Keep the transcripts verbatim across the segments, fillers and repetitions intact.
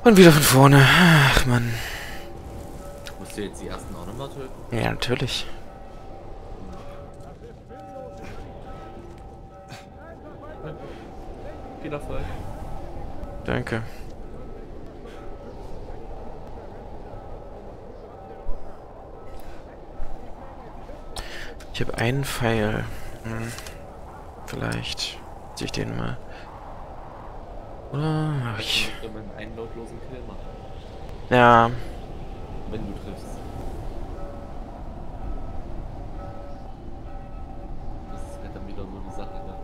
Und wieder von vorne. Ach, Mann. Musst du jetzt die ersten auch nochmal töten? Ja, natürlich. Viel Erfolg. Danke. Ich habe einen Pfeil. Hm. Vielleicht ziehe ich den mal. Oder? Ach, ich... Wenn man einen lautlosen Kill macht. Ja. Wenn du triffst. Das ist halt dann wieder so eine Sache, ne?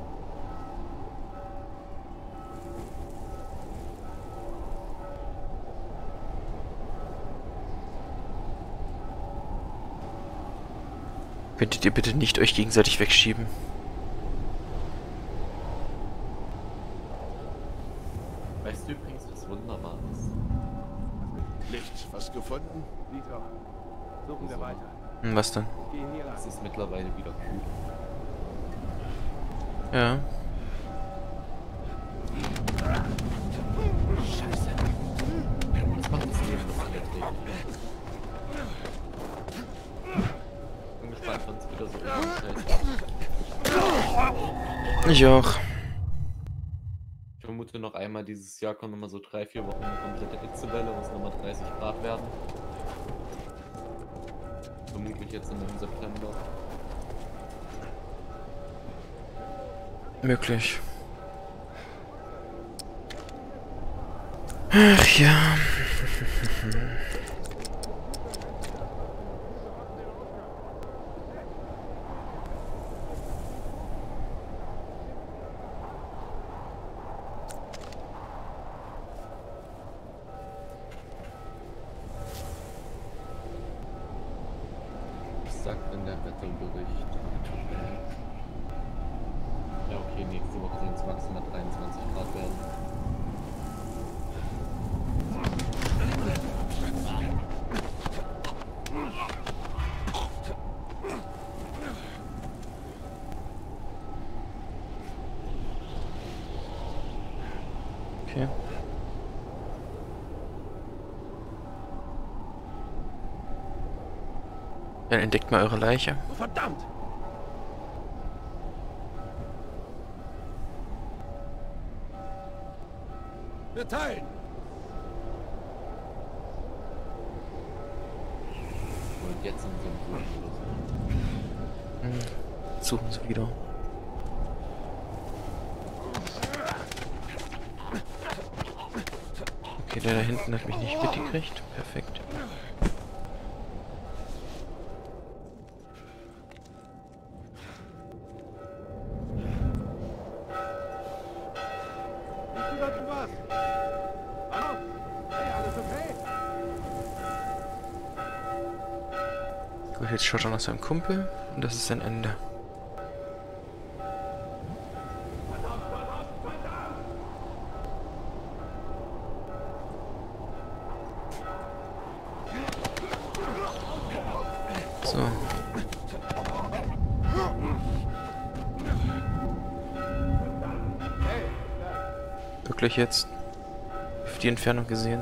Könntet ihr bitte nicht euch gegenseitig wegschieben? Weißt du übrigens, was wunderbar ist? Licht, was gefunden? Dieter, suchen wir Wieso? weiter. Hm, was denn? Gehen hier lang. Es ist mittlerweile wieder kühl. Ja. Scheiße. Was macht das Leben noch unerträglich? Ich bin gespannt, wann es wieder so ist. Ich auch. Ich vermute noch einmal dieses Jahr kommen nochmal so drei, vier Wochen eine komplette Hitzewelle, wo es nochmal dreißig Grad werden. Vermutlich jetzt im September. Möglich. Ach ja. Was sagt denn der Wetterbericht? Ja, okay, nächste Woche sollen es maximal dreiundzwanzig Grad werden. Okay. Dann entdeckt mal eure Leiche. Verdammt! Wir teilen! Und jetzt sind sie im Flugmodus. Hm. Suchen sie wieder. Okay, der da hinten hat mich nicht mitgekriegt. Perfekt. Bist du da du was? Hallo? Hey, alles okay? Gut, jetzt schaut er nach seinem Kumpel und das ist sein Ende. So. Wirklich jetzt auf die Entfernung gesehen.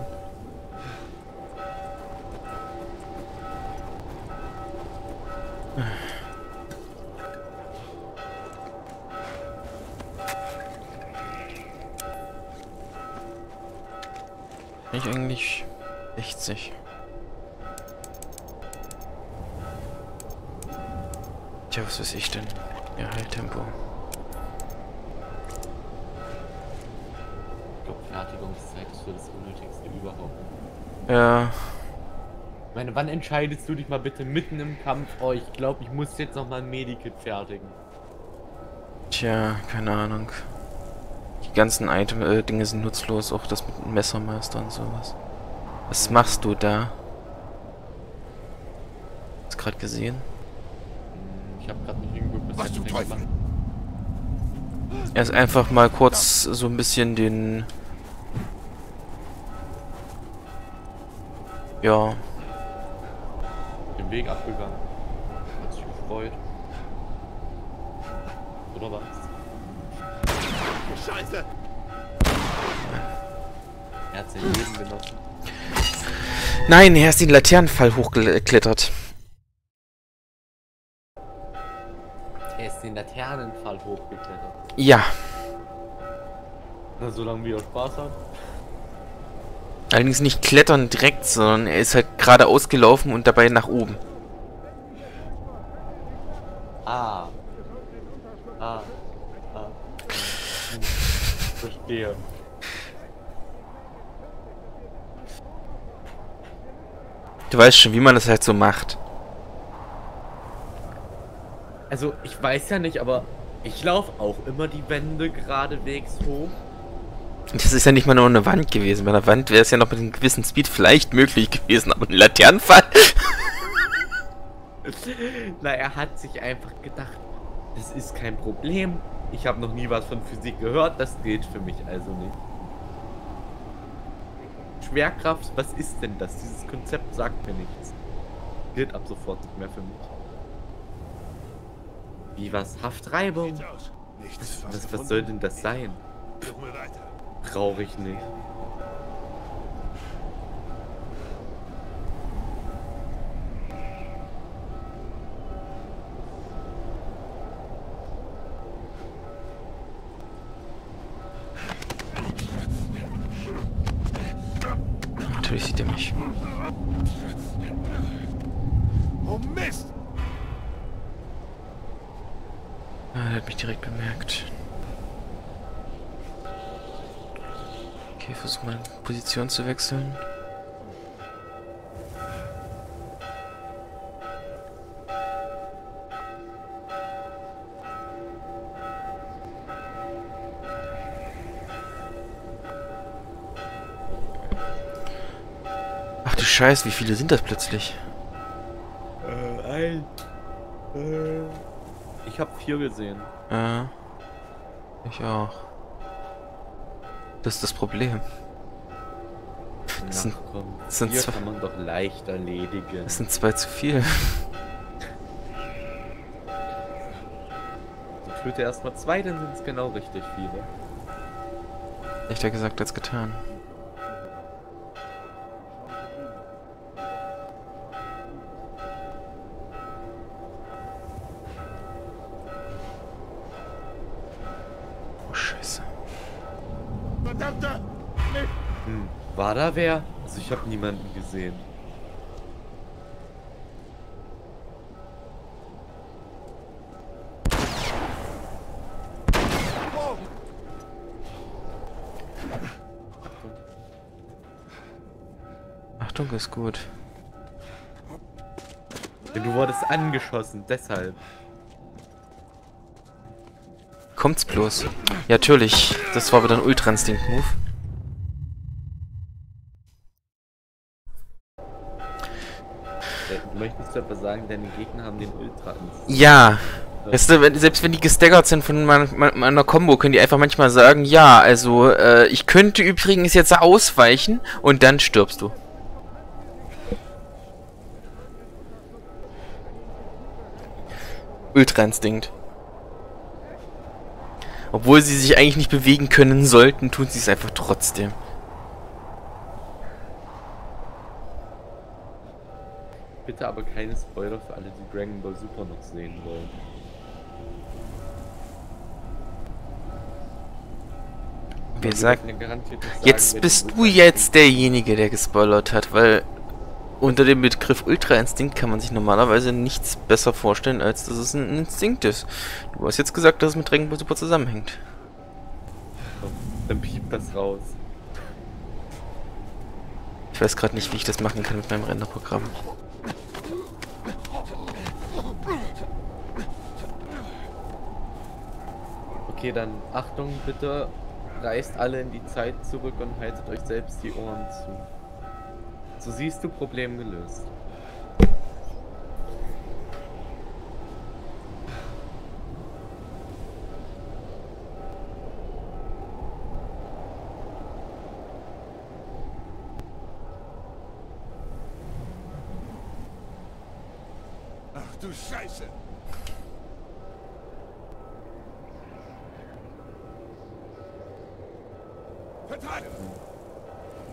Ich eigentlich sechzig. Tja, was weiß ich denn? Ja, halt Tempo. Ich glaube, Fertigungszeit ist so das Unnötigste überhaupt. Ja. Ich meine, wann entscheidest du dich mal bitte mitten im Kampf? Oh, ich glaube, ich muss jetzt noch mal ein Medikit fertigen. Tja, keine Ahnung. Die ganzen Item äh, Dinge sind nutzlos, auch das mit dem Messermeister und sowas. Was machst du da? Hast du gerade gesehen? Hm, Ich habe gerade nicht hingeguckt, Was zum Teufel? gemacht. Er ist einfach mal kurz so ein bisschen den... Ja. Den Weg abgegangen. Hat sich gefreut. Oder was? Scheiße! Er hat sein Leben genossen. Nein, er ist den Laternenfall hochgeklettert. Er ist den Laternenfall hochgeklettert. Ja. Na, solange wie er Spaß hat. Allerdings nicht klettern direkt, sondern er ist halt geradeaus gelaufen und dabei nach oben. Ah. Ah. Ah. Hm. Verstehe. Du weißt schon, wie man das halt so macht. Also, ich weiß ja nicht, aber ich laufe auch immer die Wände geradewegs hoch. Das ist ja nicht mal nur eine Wand gewesen. Bei einer Wand wäre es ja noch mit einem gewissen Speed vielleicht möglich gewesen, aber ein Laternenfall? Na, er hat sich einfach gedacht, das ist kein Problem. Ich habe noch nie was von Physik gehört, das gilt für mich also nicht. Schwerkraft, was ist denn das? Dieses Konzept sagt mir nichts. Gilt ab sofort nicht mehr für mich. Wie was? Haftreibung? Sieht aus. Nichts, Was, was gefunden? soll denn das sein? Suchen wir weiter. Brauche ich nicht. Natürlich sieht er mich. Oh Mist! Ah, er hat mich direkt bemerkt. Okay, versuch mal Position zu wechseln. Ach du Scheiße, wie viele sind das plötzlich? Äh, ein. Äh. Ich habe vier gesehen. Ja. Ich auch. Das ist das Problem. Das Na sind, komm, das sind vier zwei- kann man doch leicht erledigen. das sind zwei zu viel. Ich töte erstmal zwei, dann sind es genau richtig viele. Echter gesagt als getan. Oh Scheiße. Verdammter! Hm, war da wer? Also ich habe niemanden gesehen. Oh, Achtung, ist gut. Denn du wurdest angeschossen, deshalb. Kommt's bloß? Ja, natürlich. Das war wieder ein Ultra-Instinct-Move. Äh, Du möchtest aber sagen, deine Gegner haben den Ultra Instinkt. Ja. Weißt du, wenn, selbst wenn die gestaggert sind von meiner, meiner Combo, können die einfach manchmal sagen, ja, also, äh, ich könnte übrigens jetzt ausweichen und dann stirbst du. Ultra-Instinkt. Obwohl sie sich eigentlich nicht bewegen können sollten, tun sie es einfach trotzdem. Bitte aber keine Spoiler für alle, die Dragon Ball Super noch sehen wollen. Wie Wir gesagt, dürfen ja garantiert nicht sagen, jetzt wer bist den du Ultra jetzt derjenige, der gespoilert hat, weil unter dem Begriff Ultra-Instinkt kann man sich normalerweise nichts besser vorstellen, als dass es ein Instinkt ist. Du hast jetzt gesagt, dass es mit Dragon Ball Super zusammenhängt. kommt. Dann piept das raus. Ich weiß gerade nicht, wie ich das machen kann mit meinem Renderprogramm. Okay, dann Achtung bitte. Reist alle in die Zeit zurück und haltet euch selbst die Ohren zu. So siehst du, Problem gelöst. ach du Scheiße! Verteidigung!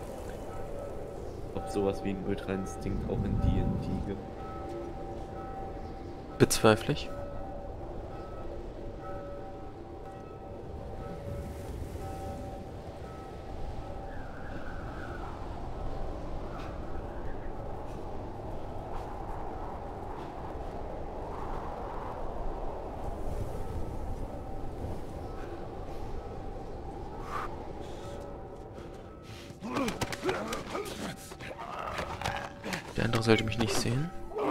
ob sowas wie ein Ultra-Instinkt auch in D und D gibt. Bezweifle ich. Der andere sollte mich nicht sehen.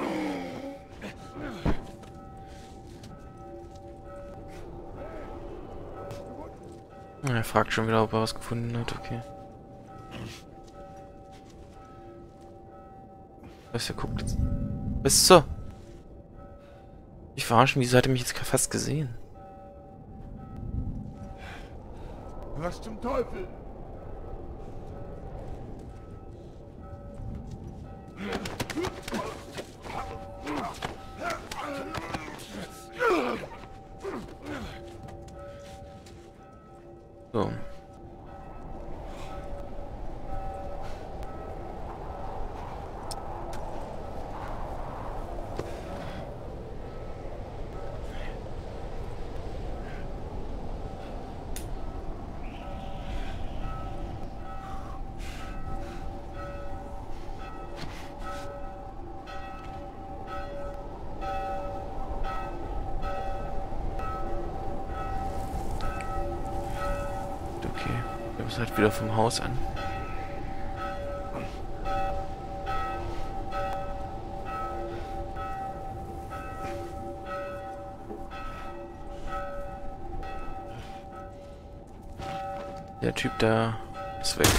Er fragt schon wieder, ob er was gefunden hat. Okay. Was, er guckt jetzt. Was ist so? Ich verarschen, wieso hat er mich jetzt fast gesehen? Was zum Teufel? So. Okay, wir müssen halt wieder vom Haus an. Der Typ da ist weg.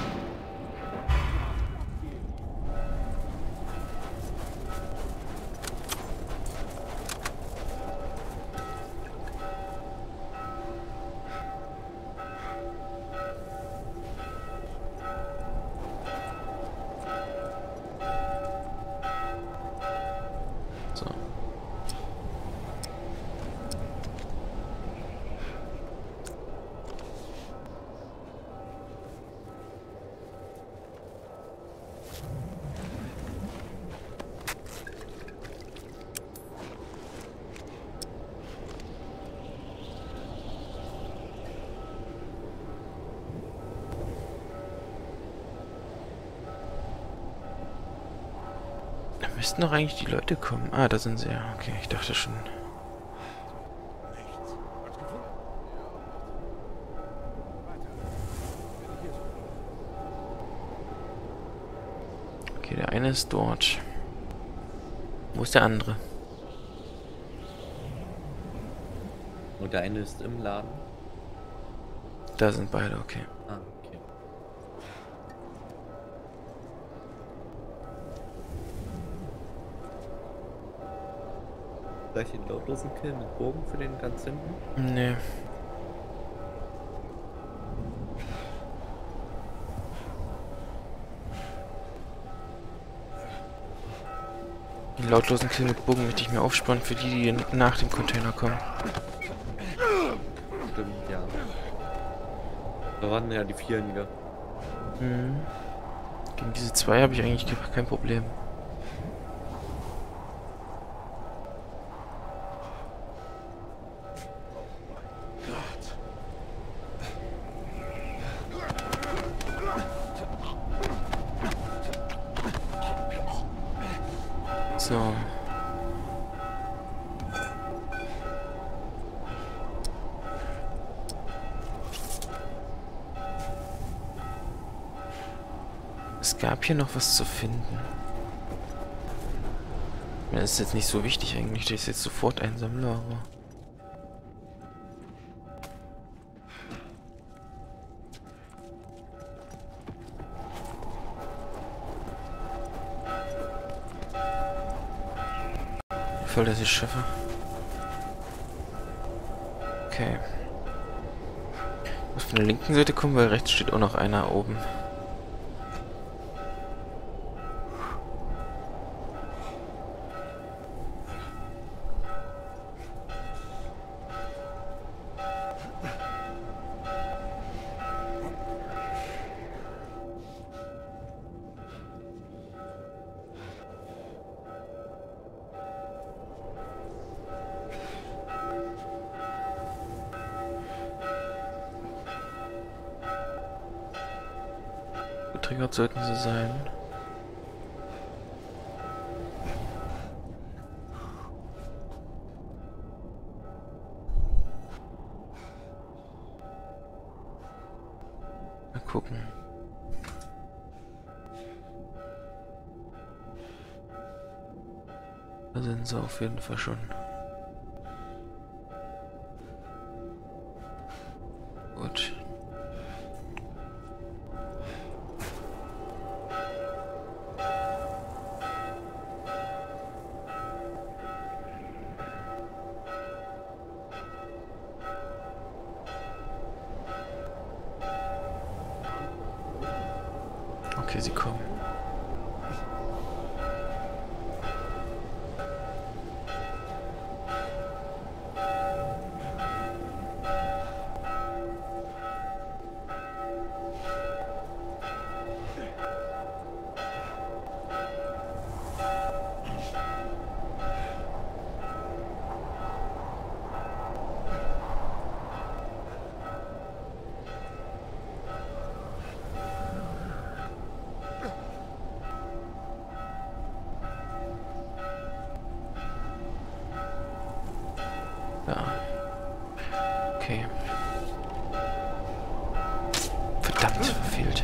So. Da müssten doch eigentlich die Leute kommen. Ah, da sind sie ja. Okay, ich dachte schon. Nichts. Was gefunden? Weiter. Werde hier suchen. Okay, der eine ist dort. Wo ist der andere? Und der eine ist im Laden. Da sind beide, okay. Ah, okay. Gleich den lautlosen Kill mit Bogen für den ganz hinten. Nee. Den lautlosen Kill mit Bogen möchte ich mir aufsparen für die, die nach dem Container kommen. Stimmt, ja. Da waren ja die vielen wieder. Mhm. Gegen diese zwei habe ich eigentlich kein Problem. So. Es gab hier noch was zu finden. Das ist jetzt nicht so wichtig eigentlich, dass ich es jetzt sofort einsammle, aber... Voll, dass ich schaffe. Okay. Ich muss von der linken Seite kommen, weil rechts steht auch noch einer oben. Getriggert sollten sie sein. Mal gucken. Da sind sie auf jeden Fall schon. Gut. Okay, sie kommen. Ja. Okay. Verdammt, verfehlt.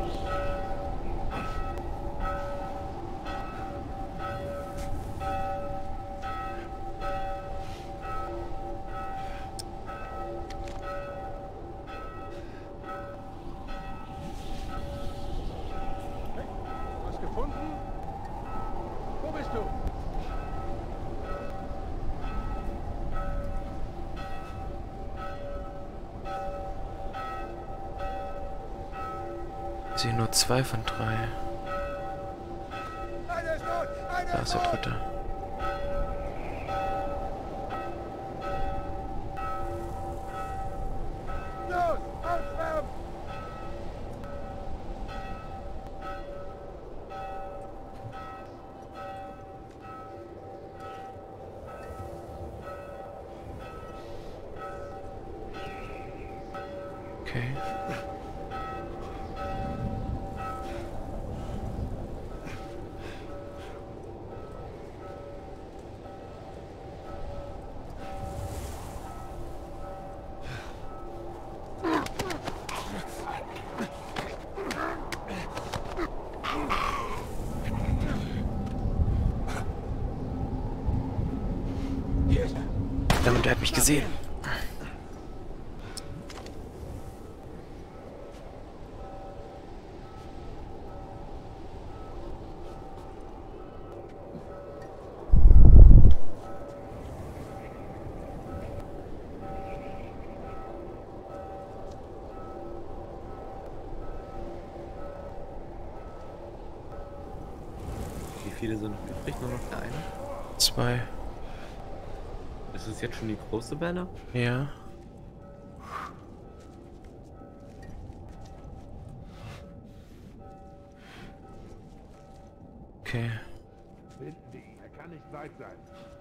Was gefunden? Wo bist du? Ich sehe nur zwei von drei. Einer ist tot! Einer Da ist der dritte. Los! Aufschwärmen! Okay. Damit, der hat mich gesehen. Wie viele sind noch übrig? Nur noch der eine? Zwei. Ist es jetzt schon die große Welle? Ja. Okay. Finden die. Er kann nicht weit sein.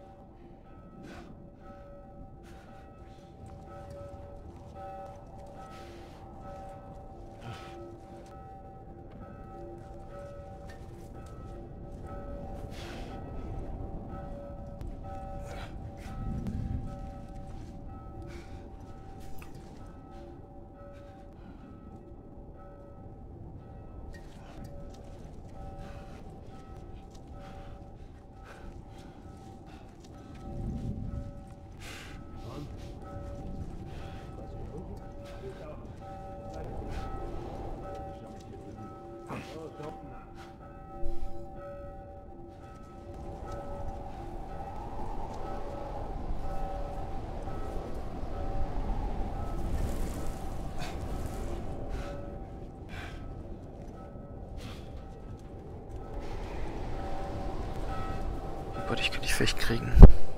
Oh Gott, ich kann dich wegkriegen.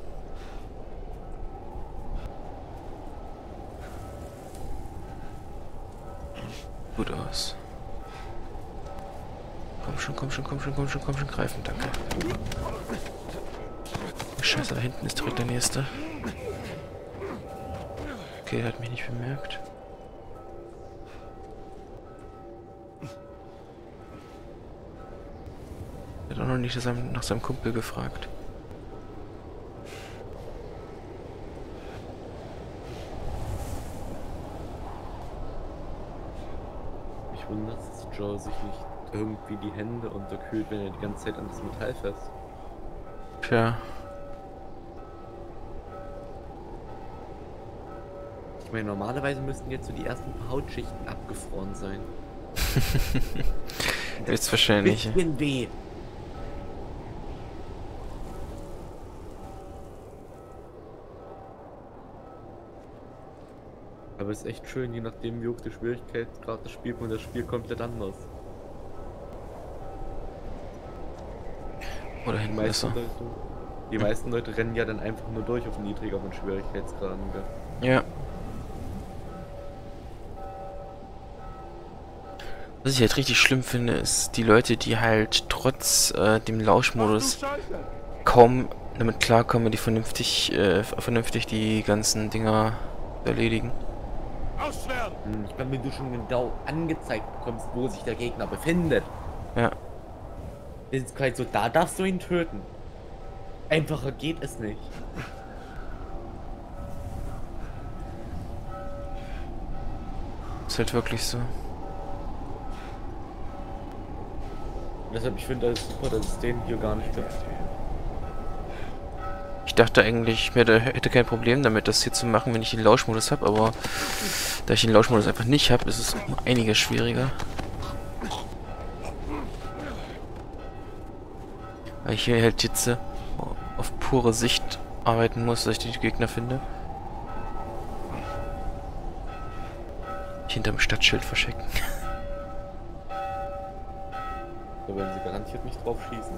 Gut aus. Komm schon, komm schon, komm schon, komm schon, komm schon, greifen, danke. Scheiße, da hinten ist direkt der nächste. Okay, der hat mich nicht bemerkt. hat auch noch nicht nach seinem, nach seinem Kumpel gefragt. Mich wundert, dass Joe sich nicht irgendwie die Hände unterkühlt, wenn er die ganze Zeit an das Metall fest. Tja. Ich meine, normalerweise müssten jetzt so die ersten paar Hautschichten abgefroren sein. Ist wahrscheinlich. Bisschen weh. Aber es ist echt schön, je nachdem wie hoch die Schwierigkeitsgrad das spielt man das Spiel komplett anders. Oder Die hinten ist meisten, er. Leute, die meisten Leute rennen ja dann einfach nur durch auf niedrigeren Schwierigkeitsgraden. Gell? Ja. Was ich halt richtig schlimm finde, ist die Leute, die halt trotz äh, dem Lauschmodus kaum damit klarkommen, die vernünftig, äh, vernünftig die ganzen Dinger erledigen. Ausschwärmen! Hm, Ich meine, wenn du schon genau angezeigt bekommst, wo sich der Gegner befindet, Ja. ist es halt so, da darfst du ihn töten. Einfacher geht es nicht. Ist halt wirklich so. Und deshalb, ich finde das super, dass es den hier gar nicht gibt. Ich dachte eigentlich, ich hätte, hätte kein Problem damit, das hier zu machen, wenn ich den Lauschmodus habe, aber da ich den Lauschmodus einfach nicht habe, ist es um einiges schwieriger. Weil ich hier halt jetzt äh, auf pure Sicht arbeiten muss, dass ich die Gegner finde. Hinterm Stadtschild verstecken. Da werden sie garantiert nicht drauf schießen.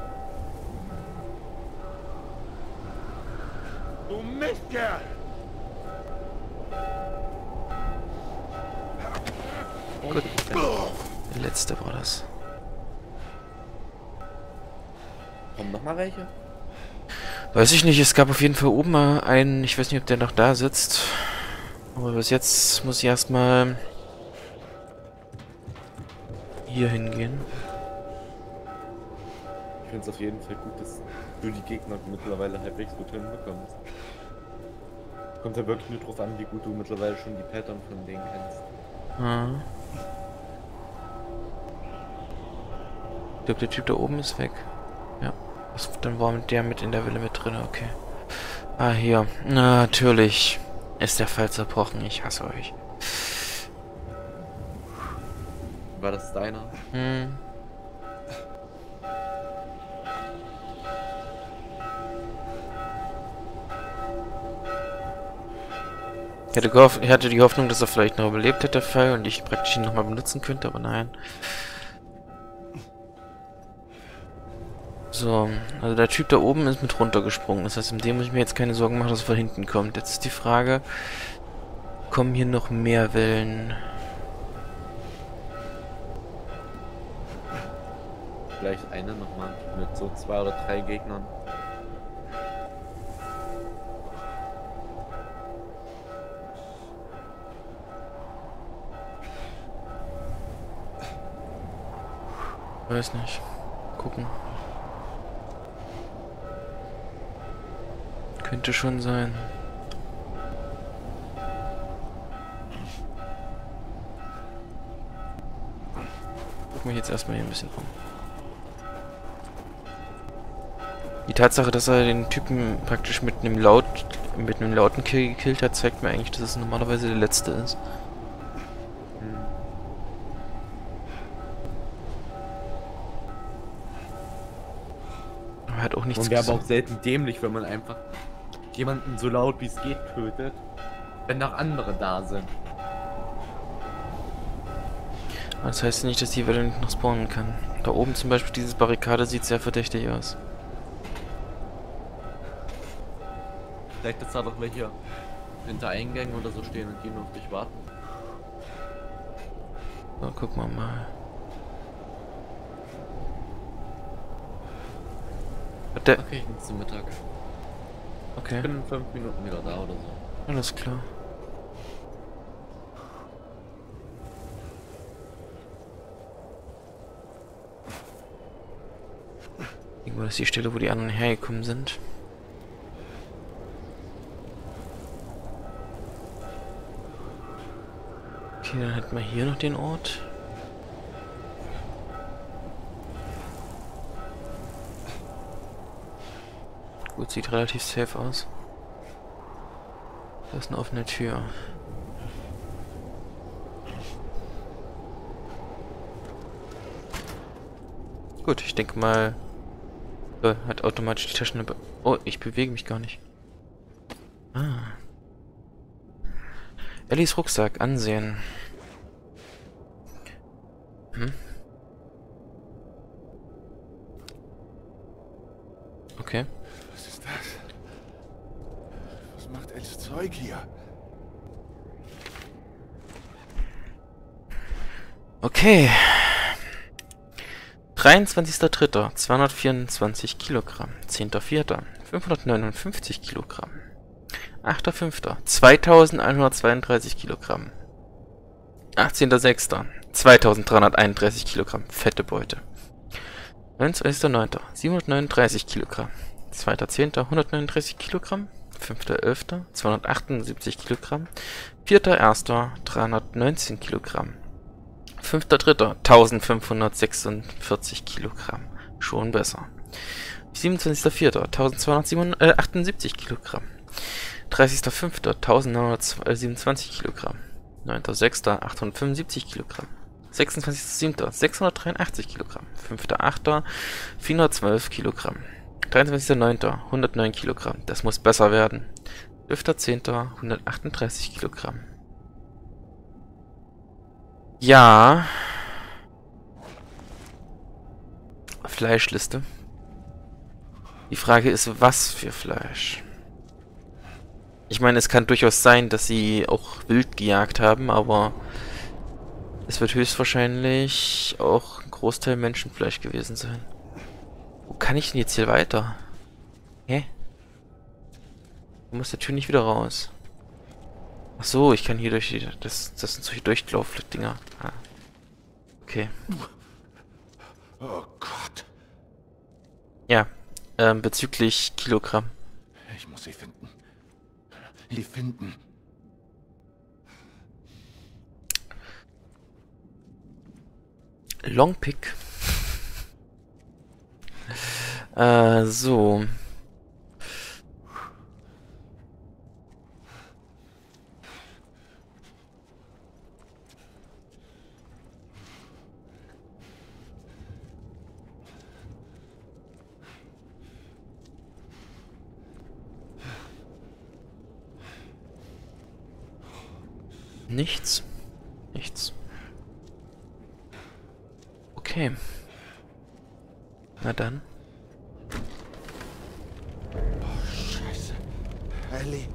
Du Mistkerl! Gut. Der letzte war das. Kommen noch mal welche? Weiß ich nicht, es gab auf jeden Fall oben mal einen, ich weiß nicht, ob der noch da sitzt. Aber bis jetzt muss ich erstmal hier hingehen. Ich finde es auf jeden Fall gut, dass du die Gegner mittlerweile halbwegs gut hinbekommst. Kommt ja wirklich nur drauf an, wie gut du mittlerweile schon die Pattern von denen kennst. Ah. Ich glaube, der Typ da oben ist weg. Ja. Was, dann war der mit in der Welle mit drin, okay. Ah, hier. Na, natürlich ist der Fall zerbrochen. Ich hasse euch. War das deiner? Hm. Ich hatte, gehofft, ich hatte die Hoffnung, dass er vielleicht noch überlebt hätte, der Fall, und ich praktisch ihn nochmal benutzen könnte, aber nein. So, also der Typ da oben ist mit runtergesprungen. Das heißt, in dem muss ich mir jetzt keine Sorgen machen, dass er von hinten kommt. Jetzt ist die Frage, kommen hier noch mehr Wellen? Vielleicht eine nochmal mit so zwei oder drei Gegnern. Weiß nicht. Gucken. Könnte schon sein. Guck mich jetzt erstmal hier ein bisschen um. Die Tatsache, dass er den Typen praktisch mit einem laut mit einem lauten Kill gekillt hat, zeigt mir eigentlich, dass es normalerweise der letzte ist. Er hat auch nichts Und wäre aber gesagt. auch selten dämlich, wenn man einfach jemanden so laut wie es geht tötet, wenn noch andere da sind. Das heißt nicht, dass die Welle nicht noch spawnen kann. Da oben zum Beispiel, diese Barrikade sieht sehr verdächtig aus. Vielleicht ist da doch welche hinter Eingängen oder so stehen und die nur auf dich warten. So, gucken wir mal. Hat der... Okay, ich bin zum Mittag. Okay, Ich bin in fünf Minuten wieder da oder so. alles klar. Wo ist die Stelle, wo die anderen hergekommen sind? Okay, dann hätten wir hier noch den Ort. Gut, sieht relativ safe aus. Da ist eine offene Tür. Gut, ich denke mal, äh, hat automatisch die Taschenlampe. Oh, ich bewege mich gar nicht. Ah. Ellis Rucksack ansehen. Hm. Okay. Was ist das? Was macht Ellis Zeug hier? Okay. dreiundzwanzigster dritter zweihundertvierundzwanzig Kilogramm. zehnter vierter fünfhundertneunundfünfzig Kilogramm. achter fünfter zweitausendeinhundertzweiunddreißig Kilogramm. achtzehnter sechster zweitausenddreihunderteinunddreißig Kilogramm. Fette Beute. neunundzwanzigster neunter siebenhundertneununddreißig Kilogramm. zweiter zehnter hundertneununddreißig Kilogramm. fünfter elfter zweihundertachtundsiebzig Kilogramm. vierter erster dreihundertneunzehn Kilogramm. fünfter dritter eintausendfünfhundertsechsundvierzig Kilogramm. Schon besser. siebenundzwanzigster vierter eintausendzweihundertachtundsiebzig Kilogramm. dreißigster fünfter eintausendneunhundertsiebenundzwanzig Kilogramm. neunter sechster achthundertfünfundsiebzig Kilogramm. sechsundzwanzigster siebter sechshundertdreiundachtzig Kilogramm. fünfter achter vierhundertzwölf Kilogramm. dreiundzwanzigster neunter hundertneun Kilogramm. Das muss besser werden. zwölfter zehnter hundertachtunddreißig Kilogramm. Ja. Fleischliste. Die Frage ist, was für Fleisch? Ich meine, es kann durchaus sein, dass sie auch wild gejagt haben, aber es wird höchstwahrscheinlich auch ein Großteil Menschenfleisch gewesen sein. Wo kann ich denn jetzt hier weiter? Hä? Wo muss der Tür nicht wieder raus? Ach so, ich kann hier durch die... Das, das sind solche Durchlauf-Dinger. Ah. Okay. Oh Gott. Ja, ähm, bezüglich Kilogramm. Ich muss sie finden. Sie finden. Longpick. äh, so. Nichts. Nichts. Okay. Na dann. Oh, Scheiße. Ellie.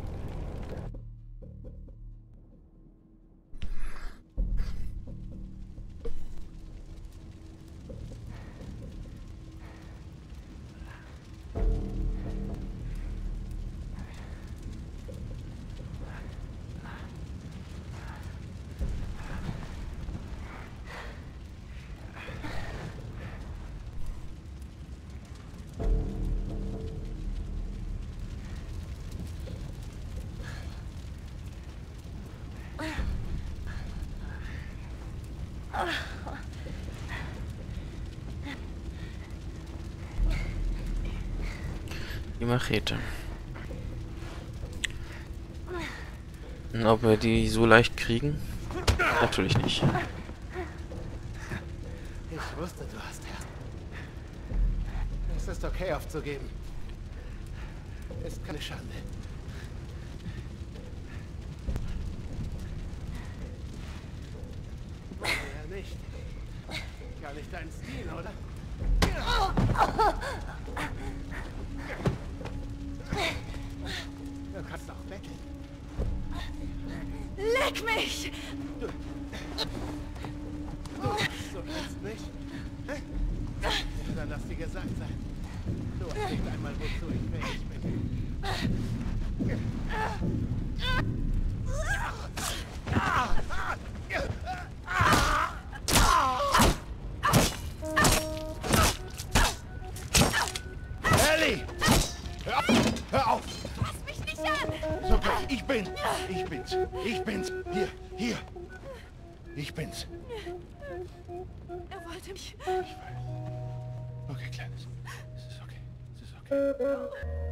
Die Machete. Und ob wir die so leicht kriegen? Natürlich nicht. Ich wusste, du hast Herz. Es ist okay, aufzugeben. Ist keine Schande. Ja, nicht. Gar nicht dein Stil, oder? Du kannst doch betteln. Leck mich! Du, du kannst nicht. Hä? Dann lass dir gesagt sein. Du weißt nicht einmal, wozu ich fähig bin. bin. Ich bin's. Ich bin's. Hier, hier. Ich bin's. Er wollte mich. Ich weiß. Okay, Kleines. Es ist okay. Es ist okay.